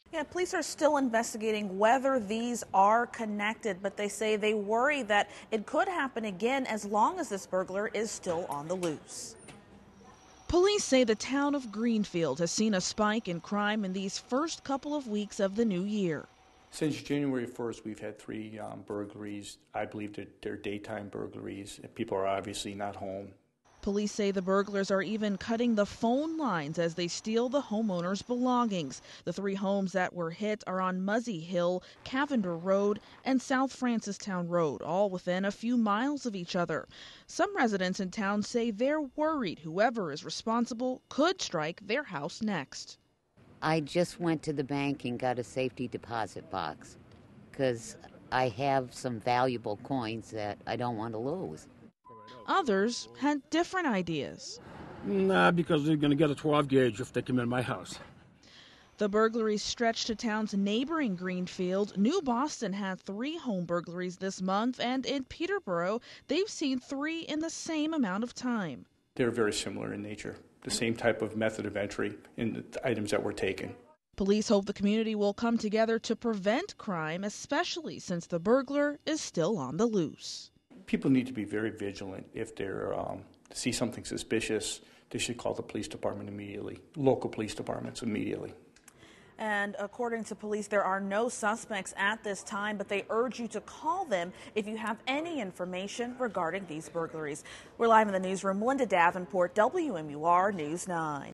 Yeah, police are still investigating whether these are connected, but they say they worry that it could happen again as long as this burglar is still on the loose. Police say the town of Greenfield has seen a spike in crime in these first couple of weeks of the new year. Since January 1st, we've had 3 burglaries. I believe that they're daytime burglaries. People are obviously not home. Police say the burglars are even cutting the phone lines as they steal the homeowners' belongings. The 3 homes that were hit are on Muzzy Hill, Cavender Road, and South Francistown Road, all within a few miles of each other. Some residents in town say they're worried whoever is responsible could strike their house next. I just went to the bank and got a safety deposit box because I have some valuable coins that I don't want to lose. Others had different ideas. Nah, because they're going to get a 12 gauge if they come in my house. The burglaries stretched to towns neighboring Greenfield. New Boston had 3 home burglaries this month, and in Peterborough, they've seen 3 in the same amount of time. They're very similar in nature, the same type of method of entry in the items that were taken. Police hope the community will come together to prevent crime, especially since the burglar is still on the loose. People need to be very vigilant. If they see something suspicious, they should call the police department immediately, local police departments immediately. And according to police, there are no suspects at this time, but they urge you to call them if you have any information regarding these burglaries. We're live in the newsroom. Linda Davenport, WMUR News 9.